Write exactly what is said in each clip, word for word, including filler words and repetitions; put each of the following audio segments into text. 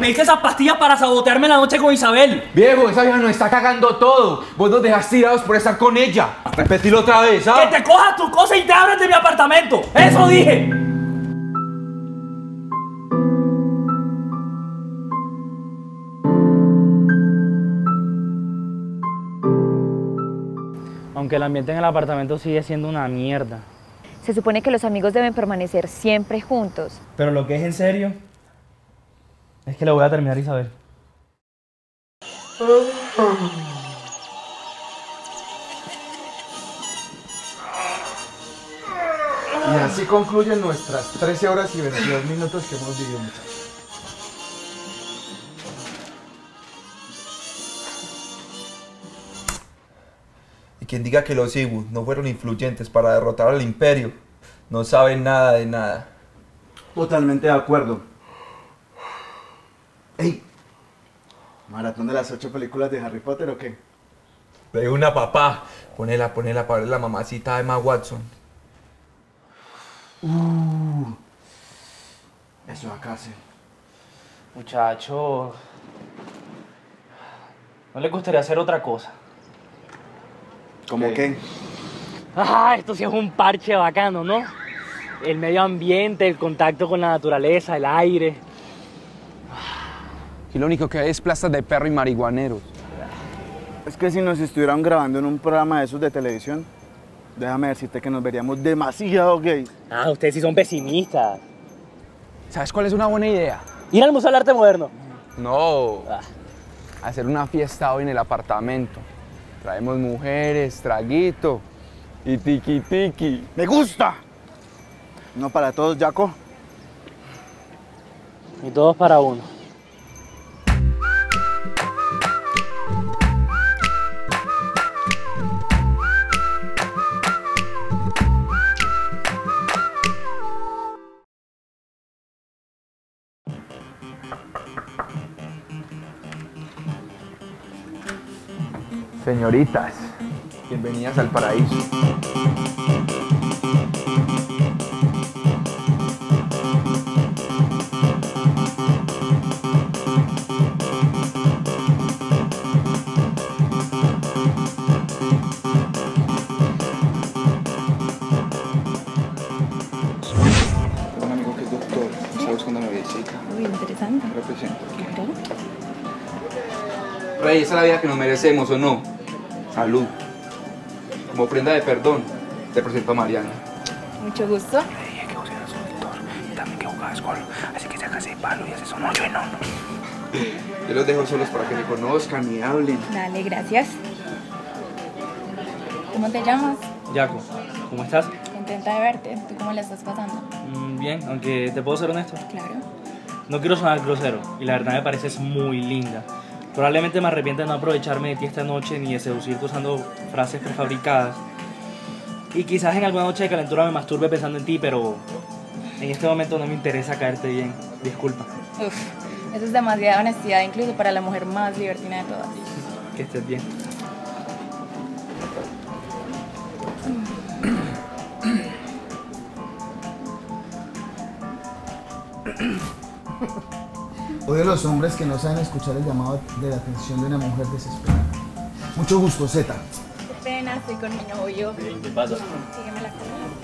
Me diste esas pastillas para sabotearme la noche con Isabel. Viejo, esa vieja nos está cagando todo. Vos nos dejas tirados por estar con ella. Repetilo otra vez, ¿ah? Que te cojas tus cosas y te abres de mi apartamento. Eso dije. Aunque el ambiente en el apartamento sigue siendo una mierda. Se supone que los amigos deben permanecer siempre juntos. Pero lo que es en serio es que le voy a terminar a Isabel. Y así concluyen nuestras trece horas y veintidós minutos que hemos vivido, muchachos. Y quien diga que los Ibu no fueron influyentes para derrotar al Imperio, no sabe nada de nada. Totalmente de acuerdo. ¡Ey! ¿Maratón de las ocho películas de Harry Potter o qué? De una, papá. Ponela, ponela para ver la mamacita de Emma Watson. Uh, eso va a cárcel. Muchacho, ¿no le gustaría hacer otra cosa? ¿Cómo ¿Qué? qué? Ah, esto sí es un parche bacano, ¿no? El medio ambiente, el contacto con la naturaleza, el aire. Y lo único que hay es plazas de perro y marihuaneros. Es que si nos estuvieran grabando en un programa de esos de televisión, déjame decirte que nos veríamos demasiado gays. Ah, ustedes sí son pesimistas. ¿Sabes cuál es una buena idea? Ir al Museo del Arte Moderno. No. Ah. Hacer una fiesta hoy en el apartamento. Traemos mujeres, traguito y tiki tiki. ¡Me gusta! No para todos, Jaco. Y todos para uno. Señoritas, bienvenidas al paraíso. Tengo un amigo que es doctor, me está buscando una visita. Uy, interesante. Me represento. Claro. Rey, esa es la vida que nos merecemos, ¿o no? Salud. Como prenda de perdón, te presento a Mariana. Mucho gusto. Dije que vos eras un doctor y también que jugabas gol. Así que sacas el palo y haces un hoyo en uno. Yo los dejo solos para que me conozcan y hablen. Dale, gracias. ¿Cómo te llamas? Jaco, ¿cómo estás? Contenta de verte. ¿Tú cómo la estás pasando? Mm, bien, aunque te puedo ser honesto. Claro. No quiero sonar grosero y la verdad me pareces muy linda. Probablemente me arrepienta de no aprovecharme de ti esta noche ni de seducirte usando frases prefabricadas. Y quizás en alguna noche de calentura me masturbe pensando en ti, pero en este momento no me interesa caerte bien. Disculpa. Uf, eso es demasiada honestidad, incluso para la mujer más libertina de todas. Que estés bien. Odio a los hombres que no saben escuchar el llamado de la atención de una mujer desesperada. Mucho gusto, Zeta. Qué pena, estoy con mi novio. ¿Qué pasa? Sígueme la corriente.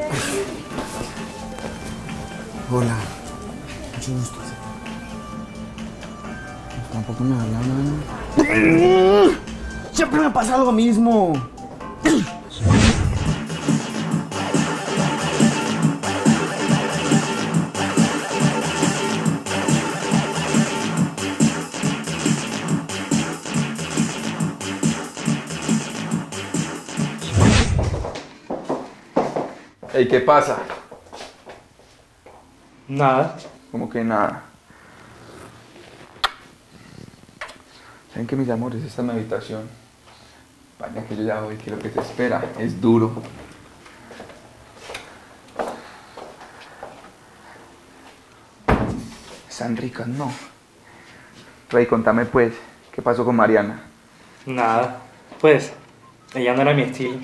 Hola. Mucho gusto, Zeta. Tampoco me habla nada. Siempre me pasa lo mismo. Ey, ¿qué pasa? Nada. Como que nada. ¿Saben qué, mis amores? Esta es mi habitación. Vaya que yo ya voy, que lo que te espera es duro. Están ricas, ¿no? Rey, contame pues, ¿qué pasó con Mariana? Nada. Pues, ella no era mi estilo.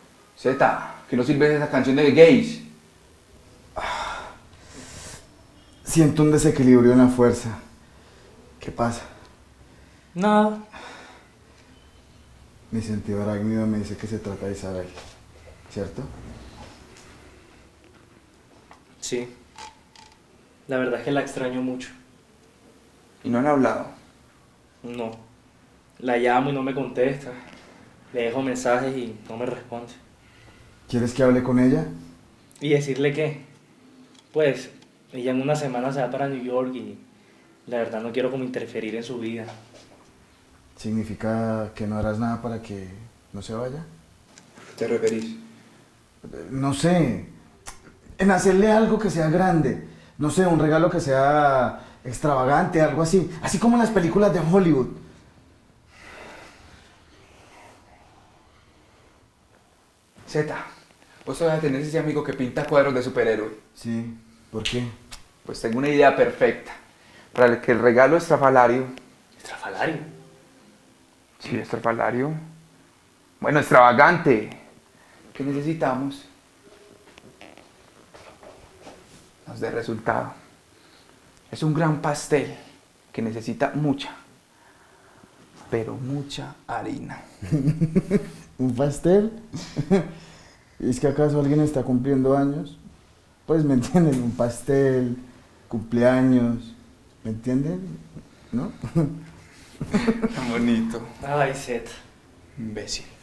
Zeta, que no sirve esa canción de gays. Siento un desequilibrio en la fuerza. ¿Qué pasa? Nada. Mi sentido arácnido me dice que se trata de Isabel, ¿cierto? Sí. La verdad es que la extraño mucho. ¿Y no han hablado? No. La llamo y no me contesta. Le dejo mensajes y no me responde. ¿Quieres que hable con ella? ¿Y decirle qué? Pues, ella en una semana se va para New York y la verdad no quiero como interferir en su vida. ¿Significa que no harás nada para que no se vaya? ¿Te referís? No sé, en hacerle algo que sea grande. No sé, un regalo que sea extravagante, algo así. Así como en las películas de Hollywood. Zeta, vos todavía tenés ese amigo que pinta cuadros de superhéroe. Sí, ¿por qué? Pues tengo una idea perfecta. Para el que el regalo estrafalario... ¿Estrafalario? Sí, estrafalario. Bueno, extravagante. ¿Qué necesitamos? Nos dé resultado. Es un gran pastel que necesita mucha, pero mucha harina. ¿Un pastel? ¿Es que acaso alguien está cumpliendo años? Pues me entienden, un pastel, cumpleaños, ¿me entienden? ¿No? Tan bonito. Ay, Zeta. Imbécil.